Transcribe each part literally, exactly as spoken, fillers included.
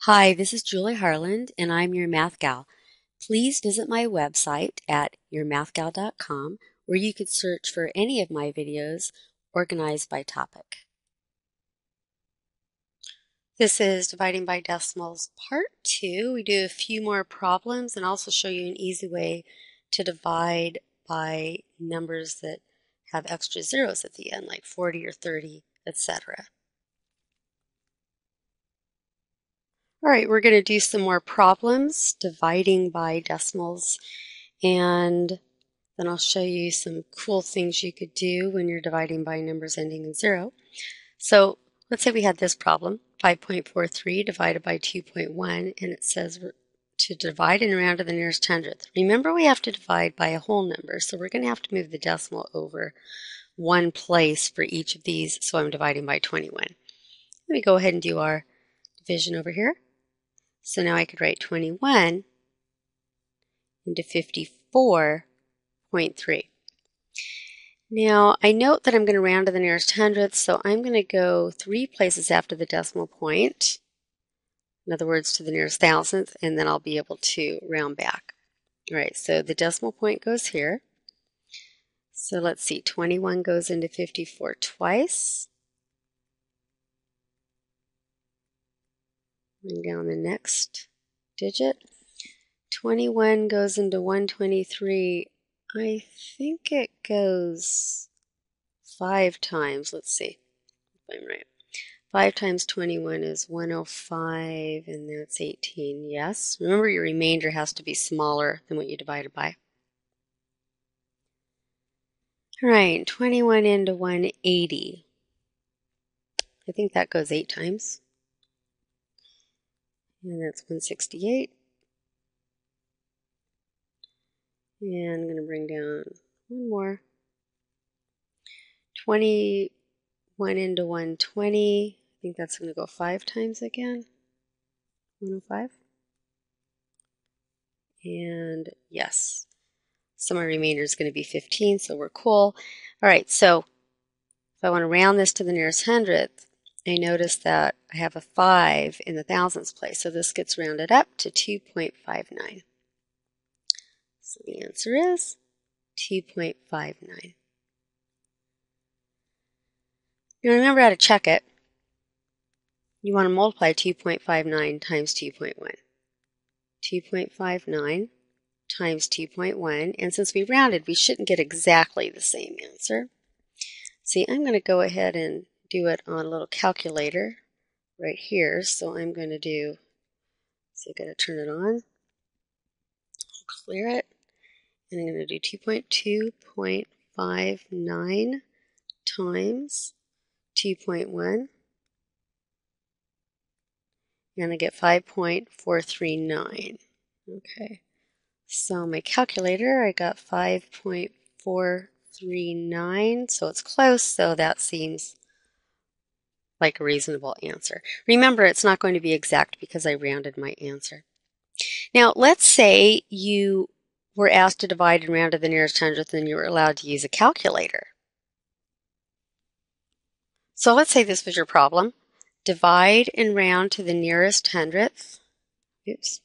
Hi, this is Julie Harland, and I'm your Math Gal. Please visit my website at your math gal dot com, where you could search for any of my videos organized by topic. This is Dividing by Decimals Part two. We do a few more problems and also show you an easy way to divide by numbers that have extra zeros at the end, like forty or thirty, et cetera. All right, we're going to do some more problems, dividing by decimals, and then I'll show you some cool things you could do when you're dividing by numbers ending in zero. So let's say we had this problem, five point four three divided by two point one, and it says to divide and round to the nearest hundredth. Remember, we have to divide by a whole number, so we're going to have to move the decimal over one place for each of these, so I'm dividing by twenty-one. Let me go ahead and do our division over here. So now I could write twenty-one into fifty-four point three. Now I note that I'm going to round to the nearest hundredth, so I'm going to go three places after the decimal point, in other words to the nearest thousandth, and then I'll be able to round back. All right, so the decimal point goes here. So let's see, twenty-one goes into fifty-four twice. Bring down the next digit. twenty-one goes into one hundred twenty-three. I think it goes five times. Let's see if I'm right. five times twenty-one is one hundred five, and that's eighteen. Yes. Remember, your remainder has to be smaller than what you divided by. All right, twenty-one into one hundred eighty. I think that goes eight times. And that's one hundred sixty-eight. And I'm going to bring down one more. twenty-one into one hundred twenty. I think that's going to go five times again. one hundred five. And yes. So my remainder is going to be fifteen, so we're cool. All right, so if I want to round this to the nearest hundredth, I notice that I have a five in the thousandths place, so this gets rounded up to two point five nine. So the answer is two point five nine. Now remember how to check it. You want to multiply two point five nine times two point one. two point five nine times two point one, and since we rounded, we shouldn't get exactly the same answer. See, I'm going to go ahead and do it on a little calculator right here. So I'm going to do, so I've got to turn it on, I'll clear it, and I'm going to do two point two five nine times two point one, and I get five point four three nine. Okay, so my calculator, I got five point four three nine, so it's close, so that seems like a reasonable answer. Remember, it's not going to be exact because I rounded my answer. Now, let's say you were asked to divide and round to the nearest hundredth and you were allowed to use a calculator. So let's say this was your problem. Divide and round to the nearest hundredth. Oops.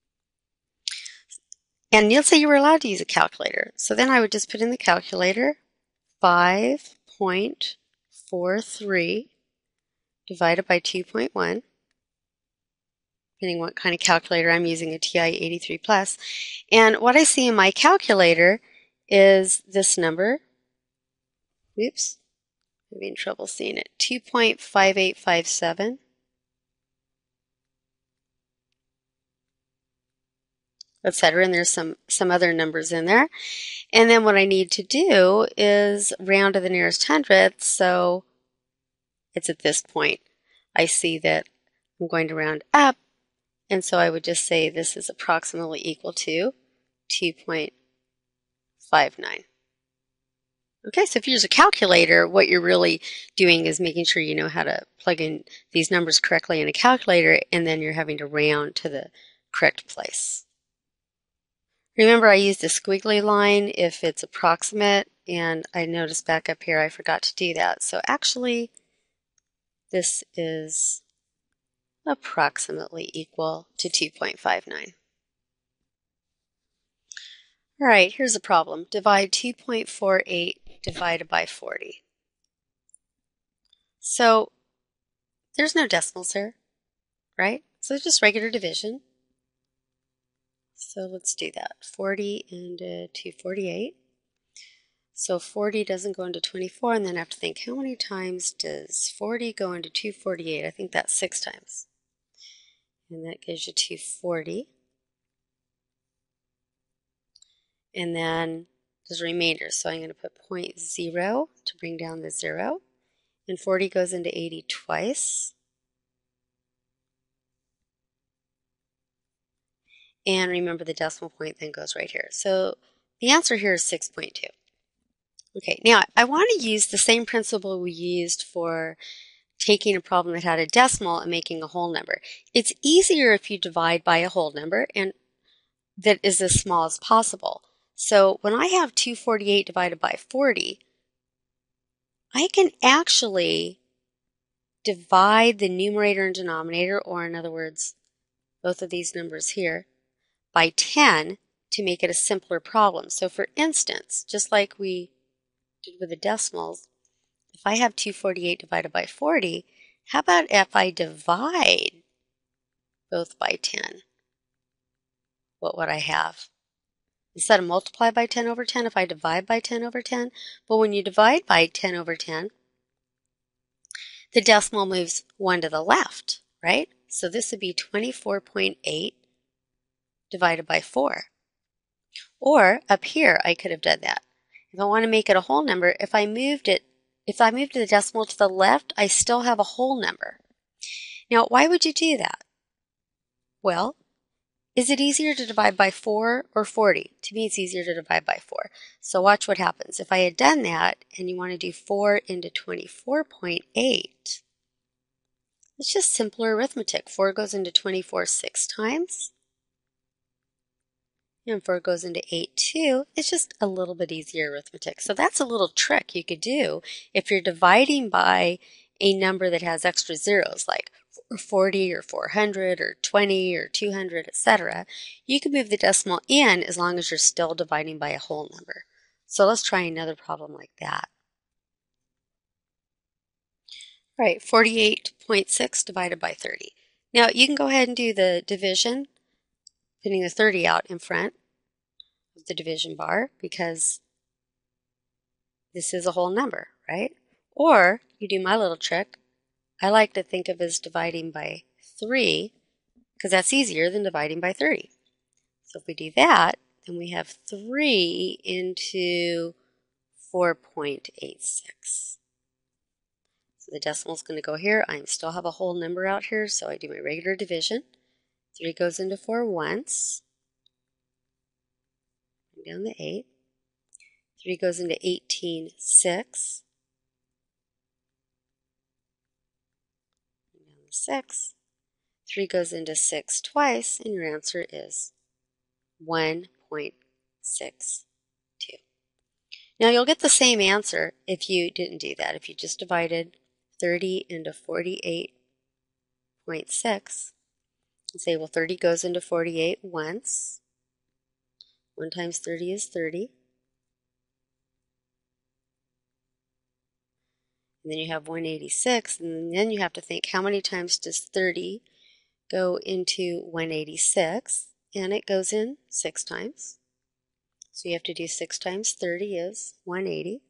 And let's say you were allowed to use a calculator. So then I would just put in the calculator five point four three divided by two point one. Depending what kind of calculator I'm using, a T I eighty-three plus. And what I see in my calculator is this number. Oops, I'm having trouble seeing it. two point five eight five seven. et cetera. And there's some, some other numbers in there. And then what I need to do is round to the nearest hundredth. So it's at this point. I see that I'm going to round up. And so I would just say this is approximately equal to two point five nine. Okay, so if you use a calculator, what you're really doing is making sure you know how to plug in these numbers correctly in a calculator, and then you're having to round to the correct place. Remember, I used a squiggly line if it's approximate, and I noticed back up here I forgot to do that. So actually, this is approximately equal to two point five nine. All right, here's a problem. Divide two point four eight divided by forty. So there's no decimals here, right? So it's just regular division. So let's do that. forty into two hundred forty-eight. So forty doesn't go into twenty-four, and then I have to think, how many times does forty go into two hundred forty-eight? I think that's six times. And that gives you two hundred forty. And then there's a remainder, so I'm going to put zero point zero to bring down the zero. And forty goes into eighty twice. And remember, the decimal point then goes right here. So the answer here is six point two. Okay, now I want to use the same principle we used for taking a problem that had a decimal and making a whole number. It's easier if you divide by a whole number and that is as small as possible. So when I have two hundred forty-eight divided by forty, I can actually divide the numerator and denominator, or in other words, both of these numbers here, by ten to make it a simpler problem. So for instance, just like we did with the decimals, if I have two hundred forty-eight divided by forty, how about if I divide both by ten? What would I have? Instead of multiply by ten over ten, if I divide by ten over ten, but when you divide by ten over ten, the decimal moves one to the left, right? So this would be twenty-four point eight divided by four. Or up here, I could have done that. If I want to make it a whole number, if I moved it, if I moved the decimal to the left, I still have a whole number. Now, why would you do that? Well, is it easier to divide by four or forty? To me, it's easier to divide by four. So watch what happens. If I had done that, and you want to do four into twenty-four point eight, it's just simpler arithmetic. four goes into twenty-four six times. And four goes into eight too. It's just a little bit easier arithmetic. So that's a little trick you could do if you're dividing by a number that has extra zeros, like forty or four hundred or twenty or two hundred, et cetera. You can move the decimal in as long as you're still dividing by a whole number. So let's try another problem like that. All right, forty-eight point six divided by thirty. Now you can go ahead and do the division, putting the thirty out in front of the division bar because this is a whole number, right? Or you do my little trick. I like to think of as dividing by three because that's easier than dividing by thirty. So if we do that, then we have three into four point eight six. So the decimal is going to go here. I still have a whole number out here, so I do my regular division. three goes into four once. Bring down the eight. three goes into eighteen six. Bring down the six. three goes into six twice, and your answer is one point six two. Now you'll get the same answer if you didn't do that. If you just divided thirty into forty-eight point six, and say, well, thirty goes into forty-eight once. one times thirty is thirty. And then you have one hundred eighty-six, and then you have to think, how many times does thirty go into one hundred eighty-six? And it goes in six times. So you have to do six times thirty is one hundred eighty.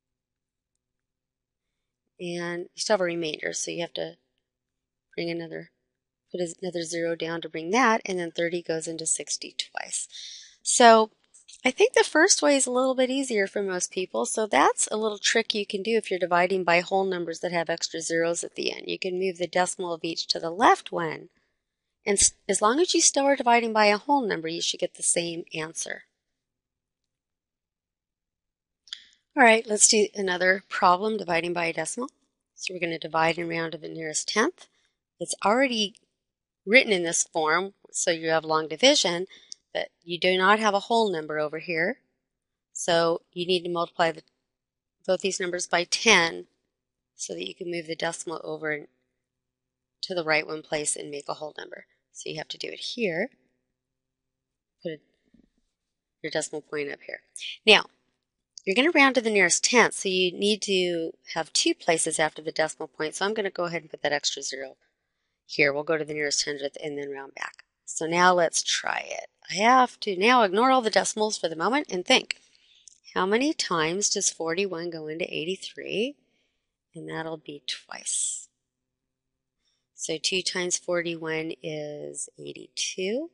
And you still have a remainder, so you have to bring another, put another zero down to bring that, and then thirty goes into sixty twice. So I think the first way is a little bit easier for most people, so that's a little trick you can do if you're dividing by whole numbers that have extra zeros at the end. You can move the decimal of each to the left one, and as long as you still are dividing by a whole number, you should get the same answer. All right, let's do another problem dividing by a decimal. So we're going to divide and round to the nearest tenth. It's already written in this form, so you have long division, but you do not have a whole number over here. So you need to multiply the, both these numbers by ten so that you can move the decimal over to the right one place and make a whole number. So you have to do it here. Put your decimal point up here. Now, you're going to round to the nearest tenth, so you need to have two places after the decimal point. So I'm going to go ahead and put that extra zero here. We'll go to the nearest hundredth and then round back. So now let's try it. I have to now ignore all the decimals for the moment and think, how many times does forty-one go into eighty-three? And that'll be twice. So two times forty-one is eighty-two.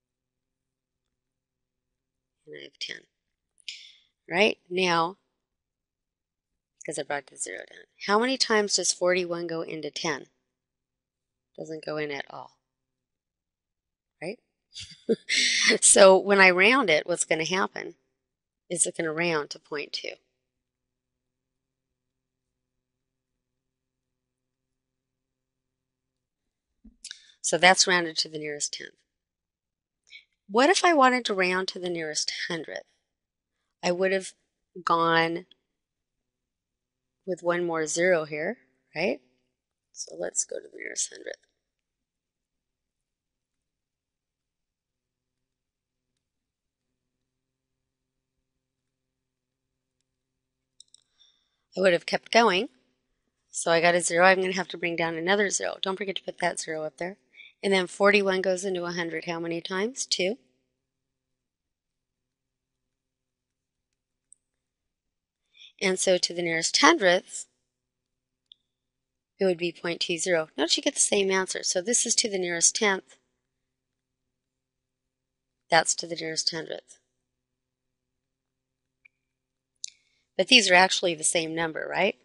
And I have ten. Right? Now, because I brought the zero down, how many times does forty-one go into ten? Doesn't go in at all. Right? So when I round it, what's going to happen is it's going to round to zero point two. So that's rounded to the nearest tenth. What if I wanted to round to the nearest hundredth? I would have gone with one more zero here, right? So let's go to the nearest hundredth. I would have kept going. So I got a zero. I'm going to have to bring down another zero. Don't forget to put that zero up there. And then forty-one goes into one hundred how many times? Two. And so to the nearest hundredth, it would be zero point two zero. Notice you get the same answer. So this is to the nearest tenth. That's to the nearest hundredth. But these are actually the same number, right?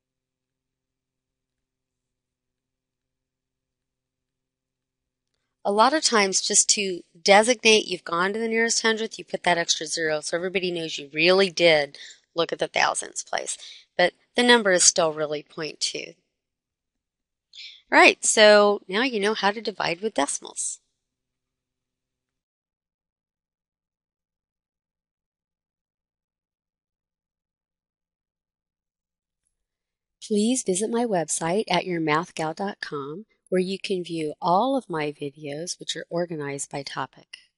A lot of times, just to designate you've gone to the nearest hundredth, you put that extra zero so everybody knows you really did look at the thousandths place. But the number is still really zero point two. All right, so now you know how to divide with decimals. Please visit my website at your math gal dot com, where you can view all of my videos, which are organized by topic.